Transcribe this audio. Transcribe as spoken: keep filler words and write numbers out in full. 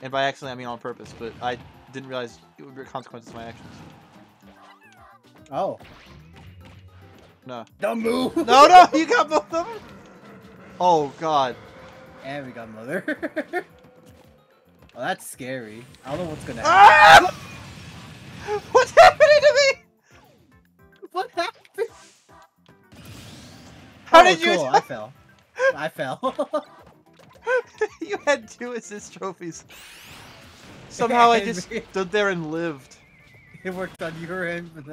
And by accident, I mean on purpose, but I didn't realize it would be consequences to my actions. Oh. No. Don't move! No, no! You got both of them? Oh, God. And we got Mother. Oh, that's scary. I don't know what's gonna happen. Ah! What's happening to me? What happened? How oh, did you... cool. I fell. I fell. You had two assist trophies. Somehow I just And stood there and lived. It worked on your end, but